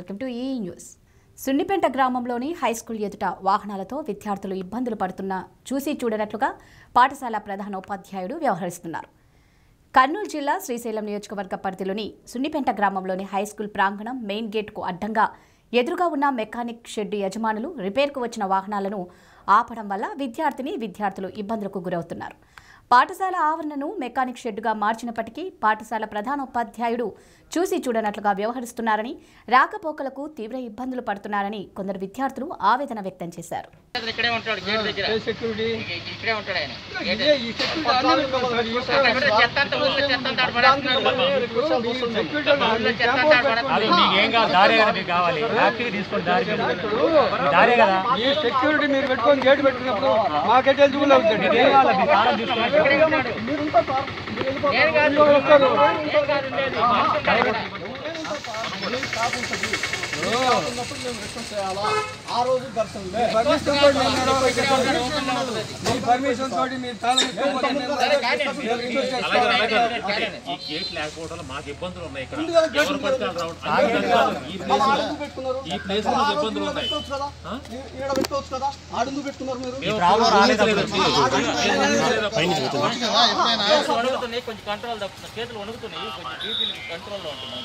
Welcome to ఈ news. Sunnipeta గ్రామంలోని high school ఎదుట వాహనాలతో విద్యార్థులు ఇబ్బందులు పడుతున్న చూసి చూడనట్లుగా పాఠశాల ప్రధానోపాధ్యాయుడు వ్యవహరిస్తున్నారు. కర్నూలు జిల్లా శ్రీశైలం నియోజకవర్గ పరిధిలోని సున్నిపేట గ్రామంలోని హైస్కూల్ ప్రాంగణం మెయిన్ గేట్కు అడ్డంగా ఎదురుగా ఉన్న మెకానిక్ షెడ్ యజమానులు రిపేర్కు వచ్చిన వాహనాలను ఆపడం వల్ల విద్యార్థులు ఇబ్బందులకు గురవుతున్నారు. పాఠశాల ఆవరణను మెకానిక్ షెడ్డుగా మార్చినప్పటికీ పాఠశాల ప్రధానోపాధ్యాయుడు చూసి చూడనట్లుగా వ్యవహరిస్తున్నారని, రాకపోకలకు తీవ్ర ఇబ్బందులు పడుతున్నారని కొందరు విద్యార్థులు ఆవేదన వ్యక్తం చేశారు. పర్మిషన్ తోటి మీరు లేకపోవడం మాకు ఇబ్బందులు ఉన్నాయి. ఇక్కడ ఎవరు పడతారు ఈ ప్లేస్ లో ఇబ్బందులు ఉన్నాయి. కొంచెం కంట్రోల్ తప్పుతుంది, చేతులు వణుకుతున్నాయి, కొంచెం కంట్రోల్ లో ఉంటున్నాయి.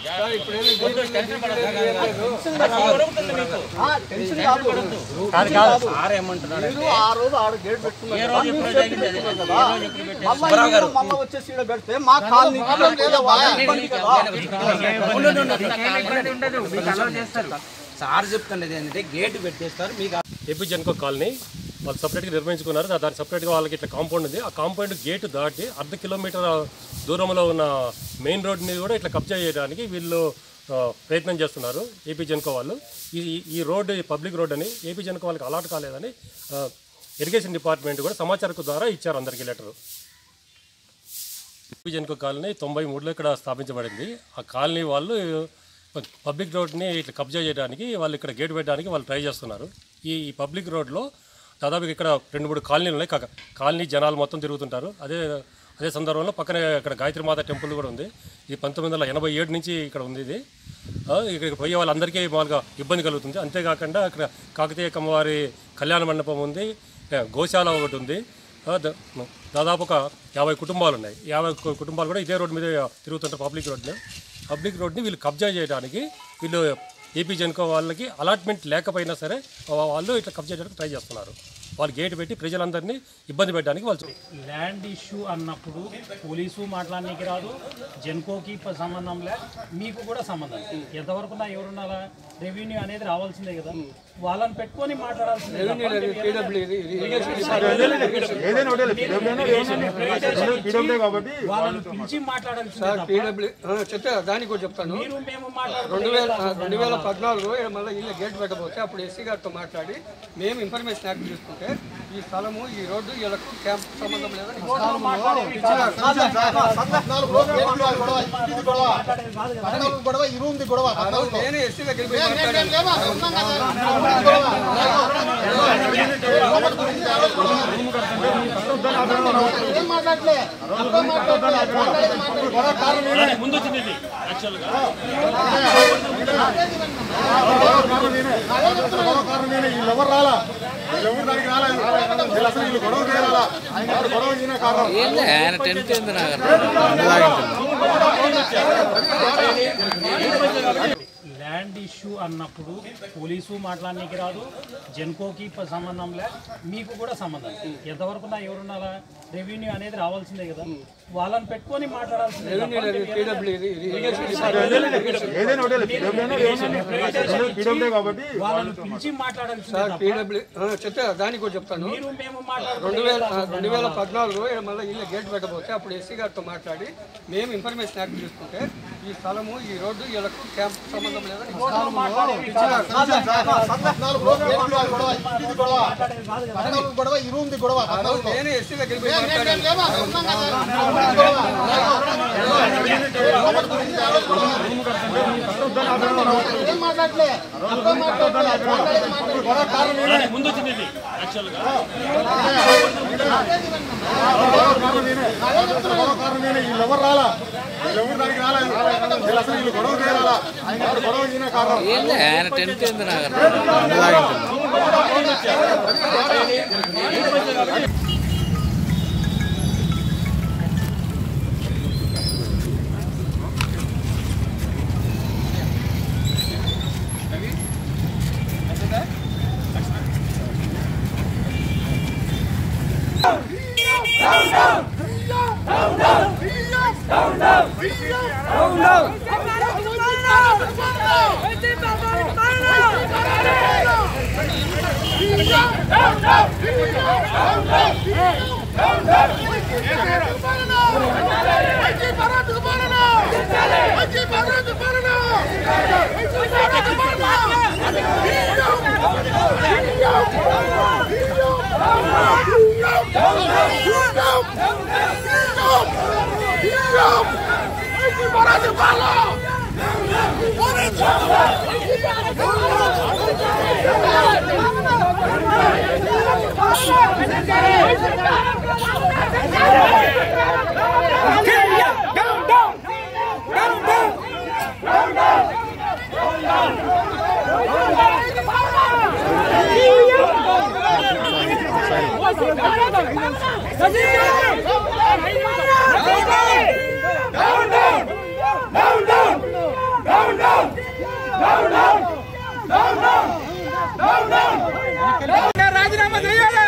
సార్ చెప్తున్నది ఏంటంటే గేట్ పెట్టేస్తారు. మీకు ఏపీ జెన్కో కాలనీ వాళ్ళు సపరేట్గా నిర్మించుకున్నారు. దానికి సపరేట్గా వాళ్ళకి ఇట్లా కాంపౌండ్ ఉంది. ఆ కాంపౌండ్ గేటు దాటి 1/2 కిలోమీటర్ దూరంలో ఉన్న మెయిన్ రోడ్ని కూడా ఇట్లా కబ్జా చేయడానికి వీళ్ళు ప్రయత్నం చేస్తున్నారు. ఏపీ జెన్కో వాళ్ళు ఈ రోడ్డు పబ్లిక్ రోడ్ అని ఏపీ జెన్కో వాళ్ళకి అలాట్ కాలేదని ఇరిగేషన్ డిపార్ట్మెంట్ కూడా సమాచారం ద్వారా ఇచ్చారు అందరికీ లెటరు. ఏపీ జెన్కో కాలనీ 93లో ఇక్కడ స్థాపించబడింది. ఆ కాలనీ వాళ్ళు పబ్లిక్ రోడ్ని ఇట్లా కబ్జా చేయడానికి వాళ్ళు ఇక్కడ గేట్ పెట్టడానికి వాళ్ళు ట్రై చేస్తున్నారు. ఈ పబ్లిక్ రోడ్లో దాదాపు ఇక్కడ 2-3 కాలనీలు ఉన్నాయి. కాలనీ జనాలు మొత్తం తిరుగుతుంటారు. అదే సందర్భంలో పక్కనే ఇక్కడ గాయత్రీమాత టెంపుల్ కూడా ఉంది. ఇది 1987 నుంచి ఇక్కడ ఉంది. ఇది ఇక్కడికి పోయే వాళ్ళందరికీ మామూలుగా ఇబ్బంది కలుగుతుంది. అంతేకాకుండా ఇక్కడ కాకతీయ కమ్మవారి కళ్యాణ మండపం ఉంది, గోశాల ఒకటి ఉంది. దాదాపు ఒక 50 కుటుంబాలు ఉన్నాయి. 50 కుటుంబాలు కూడా ఇదే రోడ్డు మీద తిరుగుతుంటారు. పబ్లిక్ రోడ్ని వీళ్ళు కబ్జా చేయడానికి వీళ్ళు ఏపీ జెన్కో వాళ్ళకి అలాట్మెంట్ లేకపోయినా సరే వాళ్ళు ఇట్లా కబ్జా చేయడానికి ట్రై చేస్తున్నారు. వాళ్ళు గేట్ పెట్టి ప్రజలందరినీ ఇబ్బంది పెట్టడానికి వాళ్ళు ల్యాండ్ ఇష్యూ అన్నప్పుడు పోలీసు మాట్లాడడానికి రాదు, జెన్కోకి సంబంధం లే, మీకు కూడా సంబంధం. ఎంతవరకు ఎవరున్నారా రెవెన్యూ అనేది రావాల్సిందే కదా, వాళ్ళని పెట్టుకొని మాట్లాడాల్సిందే. వాళ్ళని పిలిచి మాట్లాడాల్సిందే. దానికి చెప్తాను. మీరు మేము మాట్లాడాలి. 2014 మళ్ళీ ఇల్లు గేట్ పెట్టబోతే అప్పుడు ఎస్సీ గారితో మాట్లాడి మేము ఇన్ఫర్మేషన్ యాక్ట్ తీసుకుంటే ఈ స్థలము ఈ రోడ్డు వీళ్ళకు క్యాంప్ సంబంధం లేదని నేను ఎస్సీ దగ్గరికి ముందు వచ్చింది యాక్చువల్గా ఎవరు రాలా, ఎవరు దానికి రాలేదు. అసలు వీళ్ళు గొడవ చేయాలా, గొడవ చేయన కారణం ఆయన టెన్త్ ల్యాండ్ ఇష్యూ అన్నప్పుడు పోలీసు మాట్లాడడానికి రాదు, జెన్కోకి సంబంధం లే, మీకు కూడా సంబంధం. ఎంతవరకు ఎవరున్నారా రెవెన్యూ అనేది రావాల్సిందే కదా, వాళ్ళని పెట్టుకొని మాట్లాడాల్సిందే. వాళ్ళని పిలిచి మాట్లాడాల్సిందే. చెప్తే దానికి చెప్తాను. మీరు మేము 2014 మళ్ళీ ఇల్లు గేట్ పెట్టబోతే అప్పుడు ఎస్సీ గారితో మాట్లాడి మేము ఇన్ఫర్మేషన్ యాక్ట్ తీసుకుంటే ఈ స్థలము ఈ రోడ్డు వీళ్ళకు క్యాంప్ సంబంధం లేదని నేను ఎస్సీ దగ్గరికి ముందు వచ్చింది యాక్చువల్గా ఎవరు రాలా, ఎవరు దానికి రాలేదు. అసలు వీళ్ళు గొడవ చేయాలా, గొడవ చేయన కారణం ఆయన టెంట్ ఏంది నాకు రాజీనామా చేయాలి.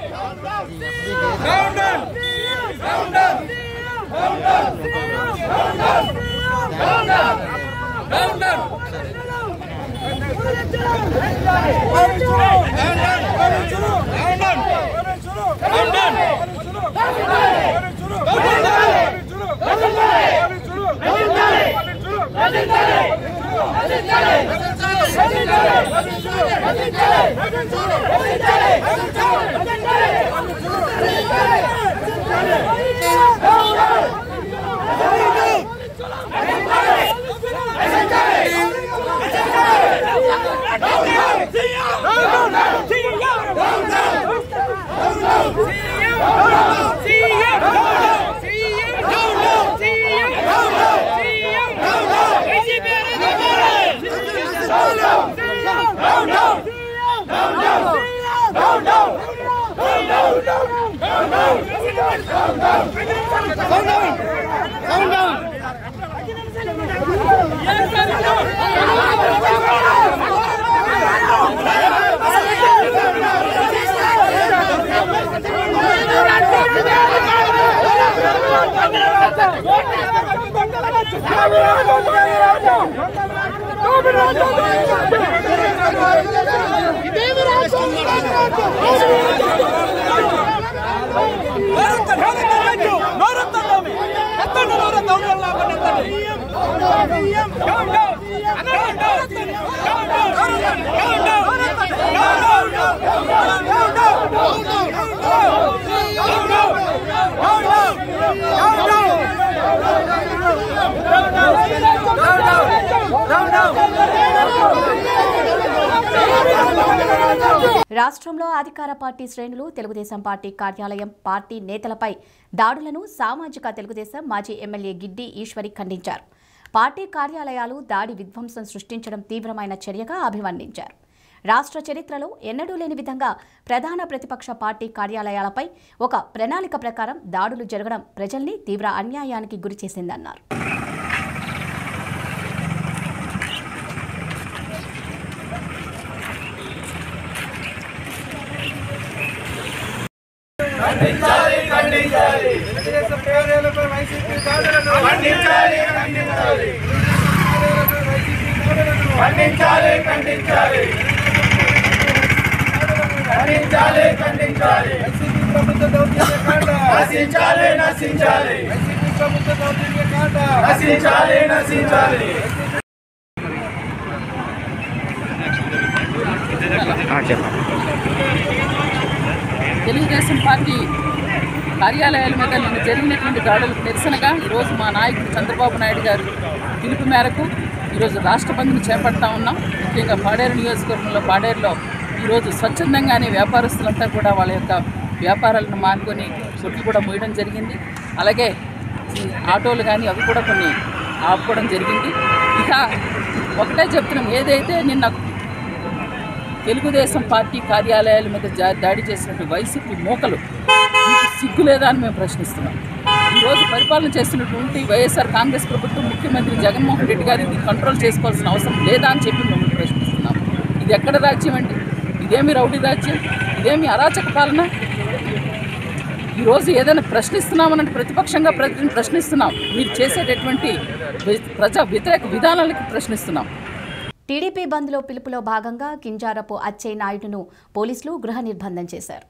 రాష్ట్రంలో అధికార పార్టీ శ్రేణులు తెలుగుదేశం పార్టీ కార్యాలయం, పార్టీ నేతలపై దాడులను సామాజిక తెలుగుదేశం మాజీ ఎమ్మెల్యే గిడ్డి ఈశ్వరి ఖండించారు. పార్టీ కార్యాలయాలు దాడి విధ్వంసం సృష్టించడం తీవ్రమైన చర్యగా అభివర్ణించారు. రాష్ట్ర చరిత్రలో ఎన్నడూ లేని విధంగా ప్రధాన ప్రతిపక్ష పార్టీ కార్యాలయాలపై ఒక ప్రణాళిక ప్రకారం దాడులు జరగడం ప్రజల్ని తీవ్ర అన్యాయానికి గురిచేసిందన్నారు. తెలుగుదేశం పార్టీ కార్యాలయాల మీద నిన్న జరిగినటువంటి దాడులకు నిరసనగా ఈరోజు మా నాయకుడు చంద్రబాబు నాయుడు గారు పిలుపు మేరకు ఈరోజు రాష్ట్ర బంద్ను చేపడతా ఉన్నాం. ముఖ్యంగా పాడేరు నియోజకవర్గంలో పాడేరులో ఈరోజు స్వచ్ఛందంగానే వ్యాపారస్తులంతా కూడా వాళ్ళ యొక్క వ్యాపారాలను మానుకొని కొట్లు కూడా మూయడం జరిగింది. అలాగే ఆటోలు కానీ అవి కూడా కొన్ని ఆపుకోవడం జరిగింది. ఇక ఒకటే చెప్తున్నాం, ఏదైతే నిన్న తెలుగుదేశం పార్టీ కార్యాలయాల మీద దాడి చేసినట్టు వైసీపీ మోకలు మీకు సిగ్గు లేదా అని మేము ప్రశ్నిస్తున్నాం. ఈరోజు పరిపాలన చేస్తున్నటువంటి వైఎస్ఆర్ కాంగ్రెస్ ప్రభుత్వం, ముఖ్యమంత్రి జగన్మోహన్ రెడ్డి గారు ఇది కంట్రోల్ చేసుకోవాల్సిన అవసరం లేదా అని చెప్పి మేము ప్రశ్నిస్తున్నాం. ఇది ఎక్కడ రాజ్యం అండి? ఇదేమి రౌడీ రాజ్యం? ఇదేమి అరాచక పాలన? ఈరోజు ఏదైనా ప్రశ్నిస్తున్నామనంటే ప్రతిపక్షంగా ప్రశ్నిస్తున్నాం. మీరు చేసేటటువంటి ప్రజా వ్యతిరేక విధానాలకి ప్రశ్నిస్తున్నాం. టీడీపీ బంద్లో పిలుపులో భాగంగా కింజారపు అచ్చయ్య నాయుడును పోలీసులు గృహ నిర్బంధం చేశారు.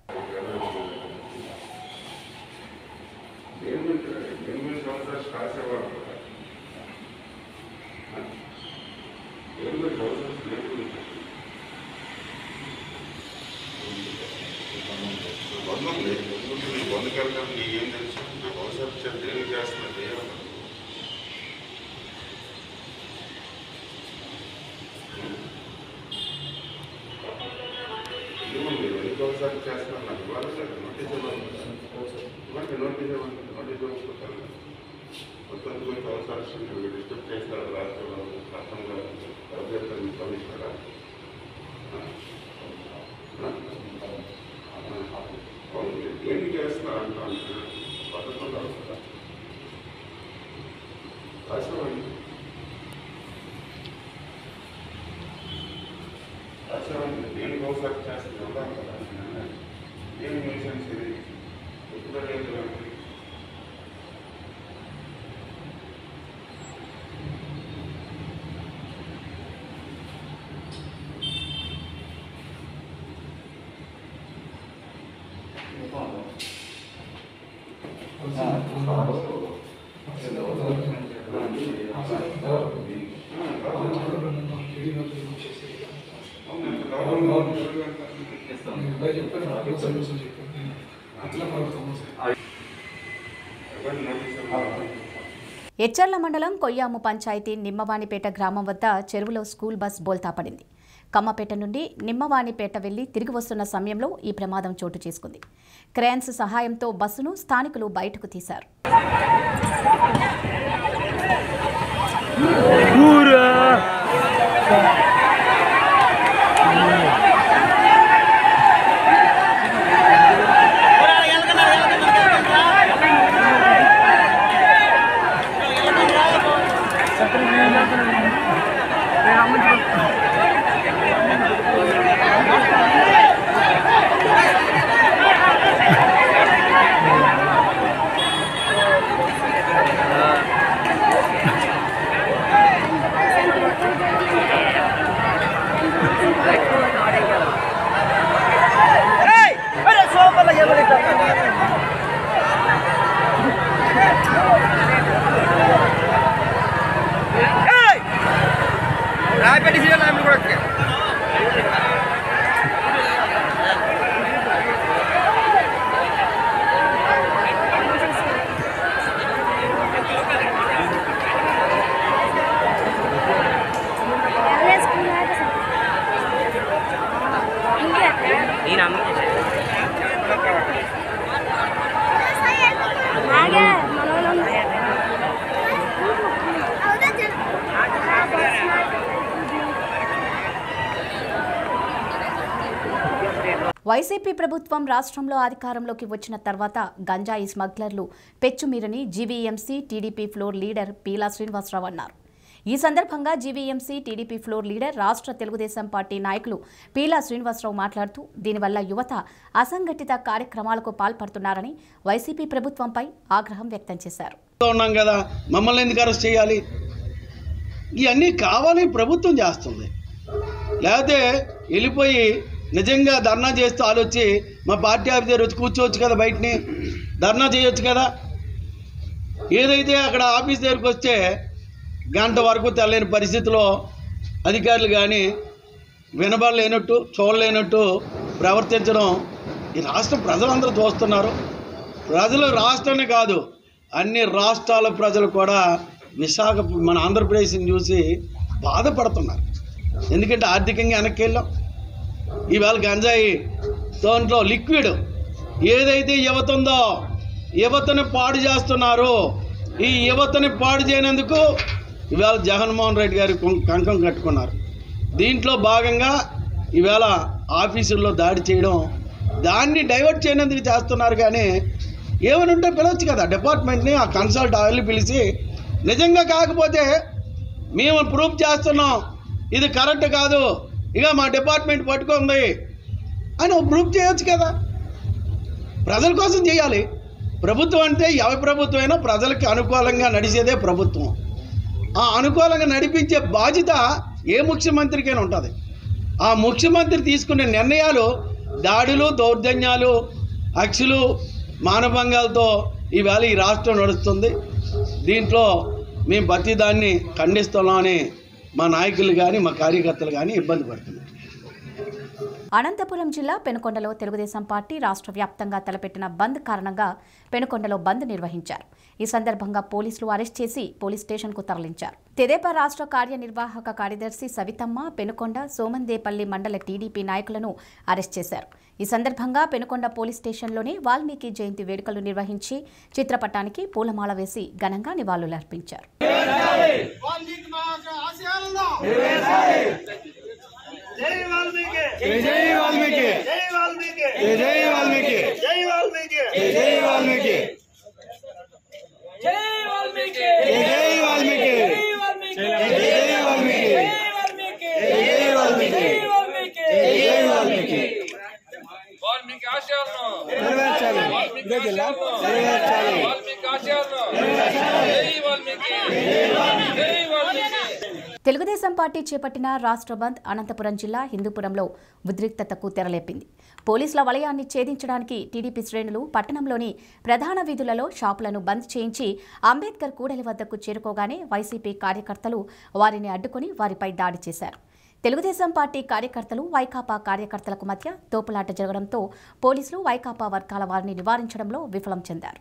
ఎచ్చర్ల మండలం కొయ్యాము పంచాయతీ నిమ్మవాణిపేట గ్రామం వద్ద చెరువులో స్కూల్ బస్ బోల్తా పడింది. కమ్మపేట నుండి నిమ్మవాణిపేట వెళ్లి తిరిగి వస్తున్న సమయంలో ఈ ప్రమాదం చోటు చేసుకుంది. క్రేన్స్ సహాయంతో బస్సును స్థానికులు బయటకు తీశారు. వైసీపీ ప్రభుత్వం రాష్ట్రంలో అధికారంలోకి వచ్చిన తర్వాత గంజాయి స్మగ్లర్లు పెచ్చుమీరని GVMC TDP floor leader Peela Srinivasarao అన్నారు. ఈ సందర్భంగా జీవీఎంసీ టీడీపీ ఫ్లోర్ లీడర్ రాష్ట్ర తెలుగుదేశం పార్టీ నాయకులు పీలా శ్రీనివాసరావు మాట్లాడుతూ దీనివల్ల యువత అసంఘటిత కార్యక్రమాలకు పాల్పడుతున్నారని వైసీపీ ప్రభుత్వంపై ఆగ్రహం వ్యక్తం చేశారు. ఉన్నాం కదా, మమ్మల్ని ఎందుకు అరెస్ట్ చేయాలి? ఇవన్నీ కావాలి ప్రభుత్వం చేస్తుంది. లేకపోతే వెళ్ళిపోయి నిజంగా ధర్నా చేస్తూ ఆలోచి మా పార్టీ ఆఫీస్ దగ్గర వచ్చి కూర్చోవచ్చు కదా, బయటని ధర్నా చేయొచ్చు కదా. ఏదైతే అక్కడ ఆఫీస్ దగ్గరికి వస్తే గంట వరకు తెల్లని పరిస్థితిలో అధికారులు కానీ వినబడలేనట్టు చూడలేనట్టు ప్రవర్తించడం ఈ రాష్ట్ర ప్రజలందరూ చూస్తున్నారు. ప్రజలు రాష్ట్రాన్ని కాదు, అన్ని రాష్ట్రాల ప్రజలు కూడా మన ఆంధ్రప్రదేశ్ని చూసి బాధపడుతున్నారు. ఎందుకంటే ఆర్థికంగా వెనక్కి వెళ్ళాం. ఈవేళ గంజాయి దాంట్లో లిక్విడ్ ఏదైతే యువత ఉందో యువతను పాడు చేస్తున్నారు. ఈ యువతని పాడు చేయనందుకు ఇవాళ జగన్మోహన్ రెడ్డి గారి కంకం కట్టుకున్నారు. దీంట్లో భాగంగా ఈవేళ ఆఫీసుల్లో దాడి చేయడం, దాన్ని డైవర్ట్ చేయనందుకు చేస్తున్నారు. కానీ ఏమైనా ఉంటే పిలవచ్చు కదా డిపార్ట్మెంట్ని, ఆ కన్సల్ట్ వెళ్ళి పిలిచి నిజంగా కాకపోతే మేము ప్రూఫ్ చేస్తున్నాం, ఇది కరెక్ట్ కాదు, ఇక మా డిపార్ట్మెంట్ పట్టుకుంది అని ప్రూఫ్ చేయొచ్చు కదా. ప్రజల కోసం చేయాలి. ప్రభుత్వం అంటే ఎవరి ప్రభుత్వం అయినా ప్రజలకు అనుకూలంగా నడిచేదే ప్రభుత్వం. ఆ అనుకూలంగా నడిపించే బాధ్యత ఏ ముఖ్యమంత్రికైనా ఉంటుంది. ఆ ముఖ్యమంత్రి తీసుకునే నిర్ణయాలు దాడులు, దౌర్జన్యాలు, హత్యలు, మానభంగాలతో ఈవేళ ఈ రాష్ట్రం నడుస్తుంది. దీంట్లో మేము ప్రతిదాన్ని ఖండిస్తున్నామని మా నాయకులు కానీ మా కార్యకర్తలు కానీ ఇబ్బంది పడుతున్నారు. అనంతపురం జిల్లా పెనుకొండలో తెలుగుదేశం పార్టీ రాష్ట్ర వ్యాప్తంగా తలపెట్టిన బంద్ కారణంగా పెనుకొండలో బంద్ నిర్వహించారు. ఈ సందర్భంగా పోలీసులు అరెస్ట్ చేసి పోలీస్ స్టేషన్కు తరలించారు. తెదేపా రాష్ట్ర కార్యనిర్వాహక కార్యదర్శి సవితమ్మ, పెనుకొండ, సోమందేపల్లి మండల టీడీపీ నాయకులను అరెస్ట్ చేశారు. ఈ సందర్భంగా పెనుకొండ పోలీస్ స్టేషన్లోనే వాల్మీకి జయంతి వేడుకలు నిర్వహించి చిత్రపటానికి పూలమాల వేసి ఘనంగా నివాళులర్పించారు. जय वाल्मीकि जय वाल्मीकि जय वाल्मीकि जय वाल्मीकि जय वाल्मीकि जय वाल्मीकि जय वाल्मीकि जय वाल्मीकि जय वाल्मीकि जय वाल्मीकि जय वाल्मीकि वाल्मीकि आशयाలను నెరవేర్చాలి. ఇదే జిల్లా నెరవేర్చాలి. వాల్మీకి ఆశయాలను జై వాల్మీకి జై వాల్మీకి. తెలుగుదేశం పార్టీ చేపట్టిన రాష్ట్ర బంద్ అనంతపురం జిల్లా హిందూపురంలో ఉద్రిక్తతకు తెరలేపింది. పోలీసుల వలయాన్ని ఛేదించడానికి టీడీపీ శ్రేణులు పట్టణంలోని ప్రధాన వీధులలో షాపులను బంద్ చేయించి అంబేద్కర్ కూడలి వద్దకు చేరుకోగానే వైసీపీ కార్యకర్తలు వారిని అడ్డుకుని వారిపై దాడి చేశారు. తెలుగుదేశం పార్టీ కార్యకర్తలు, వైకాపా కార్యకర్తలకు మధ్య తోపులాట జరగడంతో పోలీసులు వైకాపా వర్గాల వారిని నివారించడంలో విఫలం చెందారు.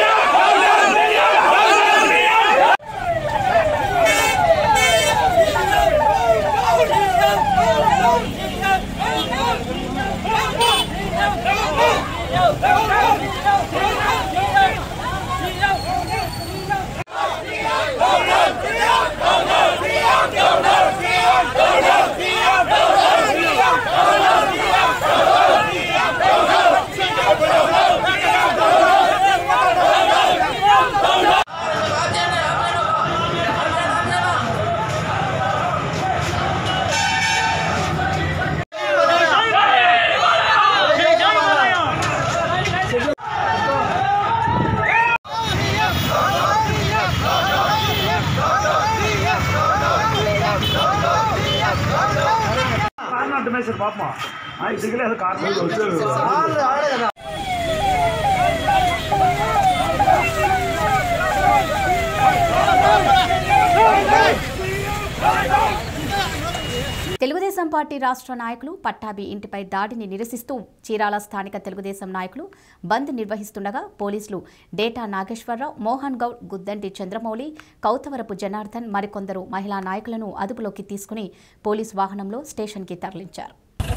తెలుగుదేశం పార్టీ రాష్ట్ర నాయకులు పట్టాభి ఇంటిపై దాడిని నిరసిస్తూ చీరాల స్థానిక తెలుగుదేశం నాయకులు బంద్ నిర్వహిస్తుండగా పోలీసులు డేటా నాగేశ్వరరావు, మోహన్ గౌడ్, గుద్దంటి చంద్రమౌళి, కౌతవరపు జనార్దన్ మరికొందరు మహిళా నాయకులను అదుపులోకి తీసుకుని పోలీసు వాహనంలో స్టేషన్కి తరలించారు.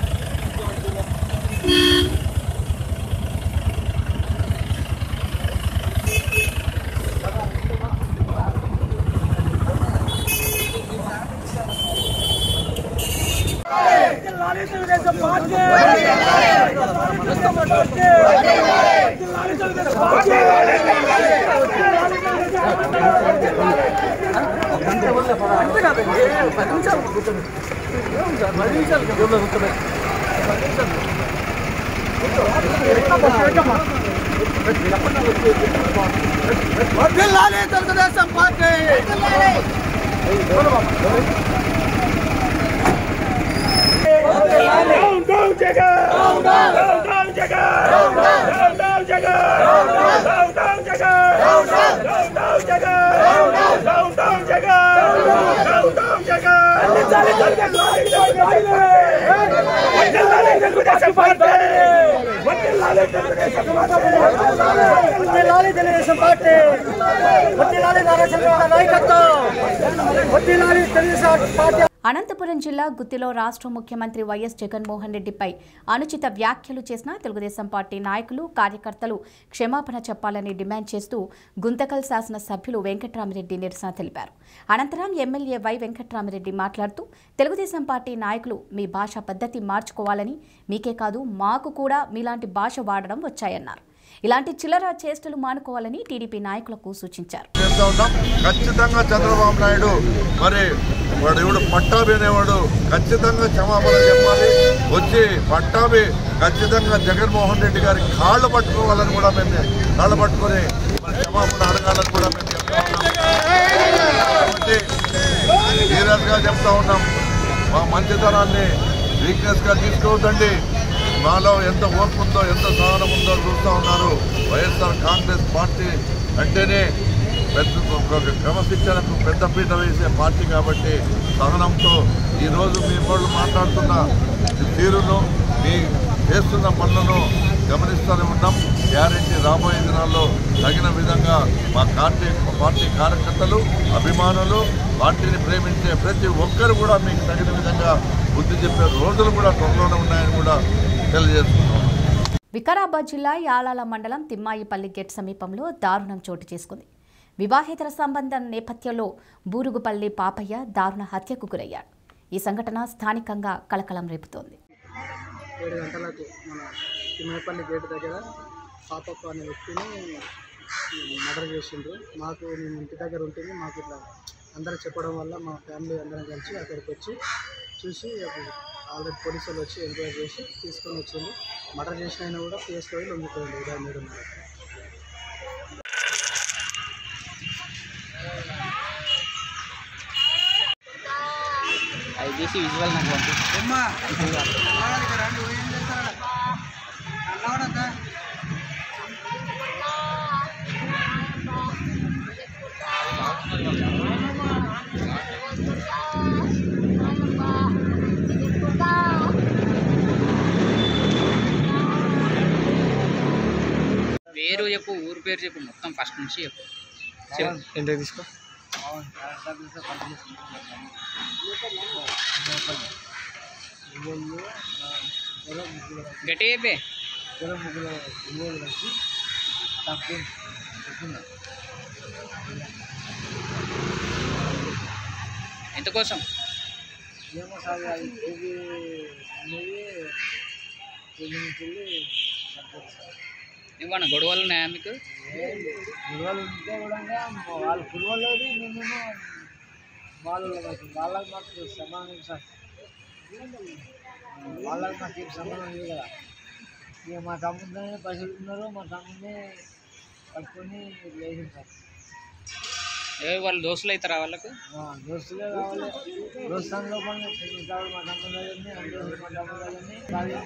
తెలుగుదేశం పార్టీ తెలుగుదేశం పార్టీ అనంతపురం జిల్లా గుత్తిలో రాష్ట్ర ముఖ్యమంత్రి వైఎస్ జగన్మోహన్ రెడ్డిపై అనుచిత వ్యాఖ్యలు చేసిన తెలుగుదేశం పార్టీ నాయకులు కార్యకర్తలు క్షమాపణ చెప్పాలని డిమాండ్ చేస్తూ గుంతకల్ శాసన సభ్యులు వెంకట్రామిరెడ్డి నిరసన తెలిపారు. అనంతరం ఎమ్మెల్యే వై వెంకట్రామిరెడ్డి మాట్లాడుతూ తెలుగుదేశం పార్టీ నాయకులు మీ భాష పద్ధతి మార్చుకోవాలని, మీకే కాదు మాకు కూడా మీలాంటి భాష వాడడం వచ్చాయన్నారు. ఇలాంటి చిల్లర చేష్టలు మానుకోవాలని టీడీపీ నాయకులకు సూచించారు. ఖచ్చితంగా చంద్రబాబు నాయుడు మరి వాడు పట్టాభి అనేవాడు ఖచ్చితంగా క్షమాపణ చెప్పాలి. వచ్చి పట్టాభి ఖచ్చితంగా జగన్మోహన్ రెడ్డి గారి కాళ్ళు పట్టుకోవాలని కూడా మేము కాళ్ళు పట్టుకొని క్షమాపణ అడగాలని కూడా మేము చెప్తా ఉన్నాం. సీరియస్గా చెప్తా ఉన్నాం. మా మంచితనాన్ని వీక్నెస్గా తీసుకోవద్దండి. మాలో ఎంత ఓర్పు ఉందో, ఎంత సహనం ఉందో చూస్తూ ఉన్నారు. వైఎస్ఆర్ కాంగ్రెస్ పార్టీ అంటేనే క్రమశిక్షణకు పెద్దపీట వేసే పార్టీ కాబట్టి సహనంతో ఈరోజు మీ వాళ్ళు మాట్లాడుతున్న తీరును, మీ చేస్తున్న పనులను గమనిస్తూనే ఉన్నాం. గ్యారెంటీ రాబోయే దినాల్లో తగిన విధంగా మా పార్టీ కార్యకర్తలు, అభిమానులు, పార్టీని ప్రేమించే ప్రతి ఒక్కరు కూడా మీకు తగిన విధంగా బుద్ధి చెప్పే రోజులు కూడా త్వరలోనే ఉన్నాయని కూడా తెలియజేస్తున్నాం. వికారాబాద్ జిల్లా యాలాల మండలం తిమ్మాయిపల్లి గేట్ సమీపంలో దారుణం చోటు చేసుకుంది. వివాహేతర సంబంధం నేపథ్యంలో బూరుగుపల్లి పాపయ్య దారుణ హత్యకు గురయ్యాడు. ఈ సంఘటన స్థానికంగా కలకలం రేపుతోంది. 7 గంటలకు మన తిమ్మాయిపల్లి గేట్ దగ్గర పాపప్ప అనే వ్యక్తిని మర్డర్ చేసిండ్రు. మాకు మేము ఇంటి దగ్గర ఉంటుంది. మాకు ఇట్లా అందరూ చెప్పడం వల్ల మా ఫ్యామిలీ అందరం కలిసి అక్కడికి వచ్చి చూసి ఆల్రెడీ పోలీసులు వచ్చి ఎంక్వైరీ చేసి తీసుకొని వచ్చింది. మర్డర్ చేసిన అయినా కూడా కేసులో లొంగిపోయింది. ఉదయం 7:30. అది చేసి విజువల్ నాకు పంపిస్తున్నా. పేరు చెప్పు, ఊరు పేరు చెప్పు, మొత్తం ఫస్ట్ నుంచి చెప్పు. ఏంటో తీసుకో. గట్టి చెప్పే. ఎంతకోసం? ఏమో సార్, అది ఏమన్నా గొడవలు ఉన్నాయా మీకు? గొడవలు ఉంటే కూడా వాళ్ళు గొడవలేదు. మేమేమో వాళ్ళకి మాకు సమానం సార్. వాళ్ళకి మాకు ఏం సంబంధం లేదు కదా. ఇక మా తమ్ముడినే పైసలు ఉన్నారు. మా తమ్ముడినే పట్టుకొని లేదు సార్. వాళ్ళు దోస్తులు అవుతారా వాళ్ళకు? దోస్తులే కావాలి. దోస్తాన్లో కొన్ని మా తమ్ముడు దగ్గరని, అందరూ మా తమ్ముడు దగ్గరని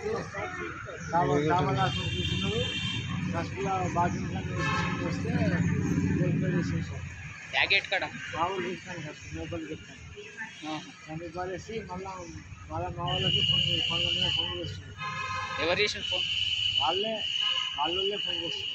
కామలాసం చూస్తున్నారు. ఫస్ట్లో బాత్రూమ్ కానీ వస్తే చేసాం సార్. ప్యాకెట్ కాడ మామూలు చేస్తాను సార్. మొబైల్ చెప్తాను. రూపాయలు వేసి మళ్ళీ మా వాళ్ళకి ఫోన్ చేస్తున్నారు. ఎవరు చేసిన ఫోన్? వాళ్ళే ఫోన్ చేస్తున్నారు.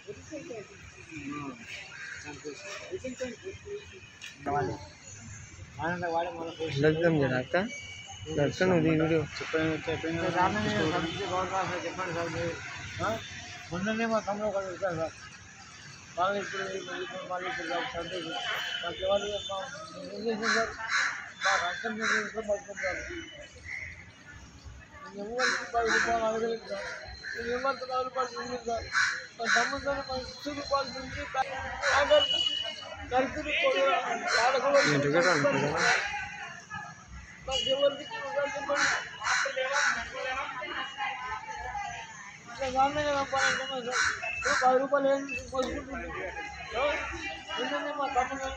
చెప్పండి సార్. మొన్ననే మా తమ్ముడు ఒకటి వచ్చారు సార్. వాళ్ళు ఇప్పుడు మళ్ళీ సంతోషం మాకు ఎవరు ఏం చేసింది సార్. మా రాష్ట్రం మీద పడుతుంటారు. మేము ఎవరికి 10 రూపాయలు అడగలేదు సార్. మేము ఎవరికి 10 రూపాయలు ఉంది సార్. మా తమ్ముడు 10 రూపాయలు ఉంది. ఖర్చులు మాకు ఎవరికి చెప్పండి. నాన్న సంపాదించుకున్నాం సార్. 10 రూపాయలు ఏం పోసుకుంటుంది. మా తమ్ముడు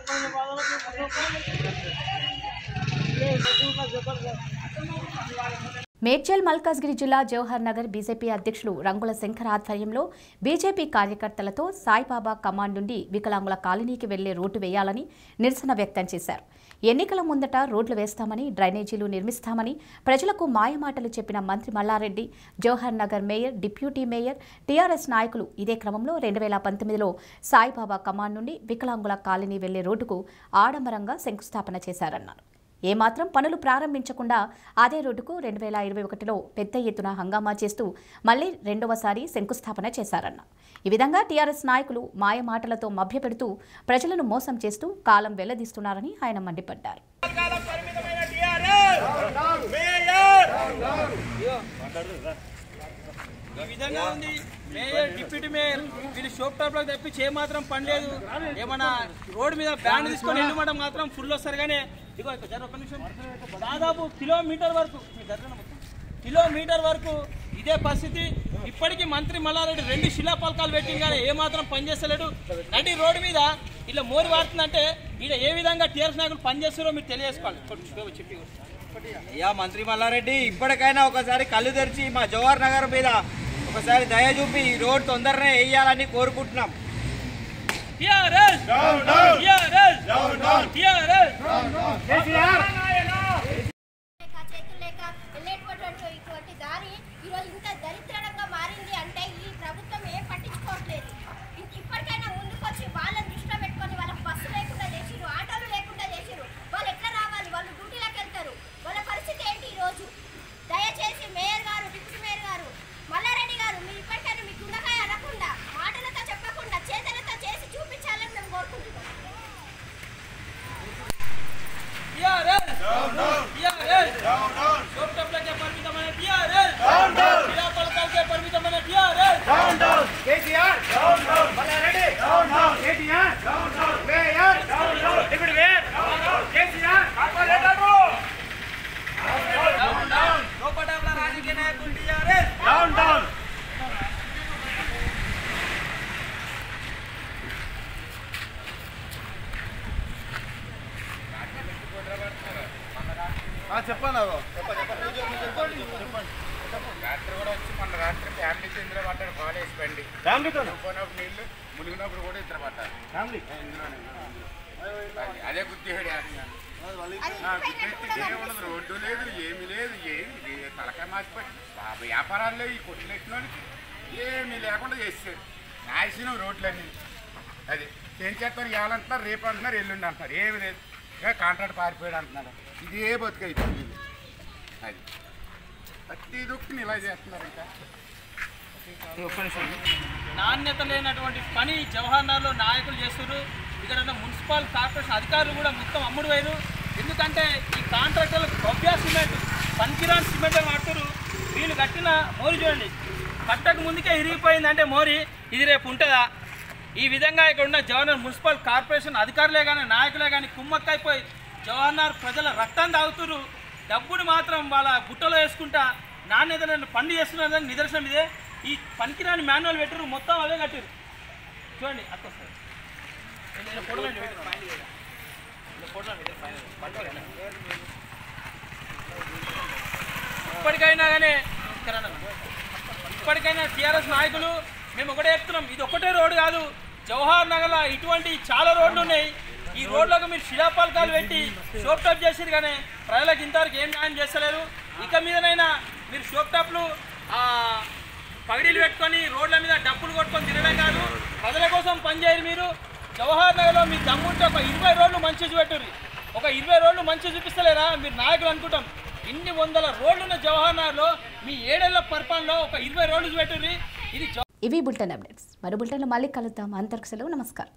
చెప్పండి సార్. మేడ్చల్ మల్కాజ్గిరి జిల్లా జవహర్ నగర్ బీజేపీ అధ్యక్షులు రంగుల శంకర్ ఆధ్వర్యంలో బీజేపీ కార్యకర్తలతో సాయిబాబా కమాండ్ నుండి వికలాంగుల కాలనీకి వెళ్లే రోడ్డు వేయాలని నిరసన వ్యక్తం చేశారు. ఎన్నికల ముందట రోడ్లు వేస్తామని, డ్రైనేజీలు నిర్మిస్తామని ప్రజలకు మాయమాటలు చెప్పిన మంత్రి Mallareddy, Jawahar Nagar mayor, deputy mayor, TRS నాయకులు ఇదే క్రమంలో 2019లో సాయిబాబా కమాండ్ నుండి వికలాంగుల కాలనీ వెళ్లే రోడ్డుకు ఆడంబరంగా శంకుస్థాపన చేశారన్నారు. ఏమాత్రం పనులు ప్రారంభించకుండా అదే రోడ్డుకు 2021లో పెద్ద ఎత్తున హంగామా చేస్తూ మళ్లీ రెండవసారి శంకుస్థాపన చేశారన్న. ఈ విధంగా టీఆర్ఎస్ నాయకులు మాయమాటలతో మభ్యపెడుతూ ప్రజలను మోసం చేస్తూ కాలం వెల్లదీస్తున్నారని ఆయన మండిపడ్డారు. ఈ విధంగా ఉంది. మేయర్, డిప్యూటీ మేయర్ వీళ్ళు షోప్ టాప్లో తెప్పించి ఏమాత్రం పని లేదు. ఏమన్నా రోడ్డు మీద బ్యాండ్ తీసుకొని వెళ్ళమంటే మాత్రం ఫుల్ వస్తారు. కానీ ఇగో ఒక నిమిషం, దాదాపు కిలోమీటర్ వరకు ఇదే పరిస్థితి. ఇప్పటికీ మంత్రి మల్లారెడ్డి 2 శిలాపలకాలు పెట్టింది కానీ ఏమాత్రం పనిచేస్తలేడు. నడి రోడ్డు మీద ఇలా మోరి వాడుతుందంటే ఈడ ఏ విధంగా టీఆర్ఎస్ నాయకులు పనిచేస్తారో మీరు తెలియజేసుకోవాలి. చెప్పి అయ్యా మంత్రి మల్లారెడ్డి, ఇప్పటికైనా ఒకసారి కళ్ళు తెరిచి మా జవహర్ నగర్ మీద ఒకసారి దయ చూపి ఈ రోడ్ తొందరనే వేయాలని కోరుకుంటున్నాం. ఇటువంటి దారి ఈరోజు ఇంత దరిద్రంగా మారింది అంటే ఈ ప్రభుత్వం ఏం పట్టించుకోవట్లేదు. ఇప్పటికైనా ముందుకొచ్చి వాళ్ళని దృష్టిలో పెట్టుకొని వాళ్ళకి బస్సు లేకుండా చేసిరు, ఆటోలు లేకుండా చేసిరు. వాళ్ళు ఎట్లా రావాలి? వాళ్ళు డ్యూటీలకు వెళ్తారు. వాళ్ళ పరిస్థితి ఏంటి ఈరోజు? దయచేసి మేయర్ గారు, డిప్యూటీ మేయర్ గారు, మల్లారెడ్డి గారు, మీరు ఇప్పటికైనా మీకు ఉండగా అనకుండా మాటలతో చెప్పకుండా చేతలతో చేసి చూపించాలని మేము కోరుకుంటున్నాం. చెప్పండి. రాత్రి కూడా వచ్చి మన రాత్రి ఫ్యామిలీతో ఇందులో పట్టారు. కాలేజ్ బండి పోయినప్పుడు నీళ్ళు మునిగినప్పుడు కూడా ఇద్దరు పట్టారు. అదే గుర్తిహేడు ఉండదు. రోడ్డు లేదు, ఏమి లేదు, ఏమి తలకాయ మార్చిపోయి వ్యాపారాలు లేవు. ఈ కొట్లు ఎట్టిన వాళ్ళకి ఏమీ లేకుండా చేస్తారు. నాశనం రోడ్లన్నీ. అది ఏం చేస్తారు? ఇవ్వాలంటున్నారు, రేపు అంటున్నారు, ఎల్లుండి అంటున్నారు. ఏమి లేదు. ఇక కాంట్రాక్ట్ పారిపోయాడు అంటున్నారు. ఇదే బతుకైతుంది. అది ప్రతి దుక్కుని ఇలా చేస్తున్నారు. ఇంకా నాణ్యత లేనటువంటి పని జవహర్ నగర్లో నాయకులు చేస్తున్నారు. ఇక్కడ ఉన్న మున్సిపల్ కార్పొరేషన్ అధికారులు కూడా మొత్తం అమ్ముడు పోయారు. ఎందుకంటే ఈ కాంట్రాక్టర్లకు గొబ్బా సిమెంట్, పనికిరాని సిమెంట్ వాడుతారు. వీళ్ళు కట్టిన మోరి చూడండి, కట్టకు ముందుకే ఇరిగిపోయిందంటే మోరి ఇది రేపు ఉంటుందా? ఈ విధంగా ఇక్కడ ఉన్న జవహర్ మున్సిపల్ కార్పొరేషన్ అధికారులే కానీ నాయకులే కానీ కుమ్మక్కైపోయి జవహర్ నగర్ ప్రజల రక్తం తాగుతున్నారు. డబ్బుని మాత్రం వాళ్ళ గుట్టలో వేసుకుంటా నాణ్యతలను పండు చేస్తున్నారని నిదర్శనం ఇదే. ఈ పనికిరాని మాన్యువల్ పెట్టరు, మొత్తం అవే కట్టారు. చూడండి అక్కడ ఇప్పటికైనా టీఆర్ఎస్ నాయకులు మేము ఒకటే చెప్తున్నాం, ఇది ఒకటే రోడ్డు కాదు, జవహర్ నగర్లో ఇటువంటి చాలా రోడ్లు ఉన్నాయి. ఈ రోడ్లకు మీరు శిలాపలకాలు పెట్టి షోప్ టాప్ చేసారు కానీ ప్రజలకు ఇంతవరకు ఏం న్యాయం చేస్తలేరు. ఇక మీదనైనా మీరు షోప్ టాప్లు పగిడీలు పెట్టుకొని రోడ్ల మీద డబ్బులు కొట్టుకొని తినడం కాదు, ప్రజల కోసం పనిచేయరు. మీరు జవహర్ నగర్లో మీ దమ్ముంటే ఒక 20 రోడ్లు మంచి చూపెట్టుర్రి. ఒక 20 రోడ్లు మంచి చూపిస్తలేరా మీరు నాయకులు అనుకుంటాం? ఇన్ని వందల రోడ్లు ఉన్న జవహర్ నగర్లో మీ 7 ఏళ్ల పరిపాలనలో ఒక 20 రోడ్లు చూపెట్టుర్రి. ఇది ఇవి బులెటిన్ అప్డేట్స్. మరో బులెటిన్లో మళ్ళీ కలుద్దాం. అంతవరకు సెలవు. నమస్కారం.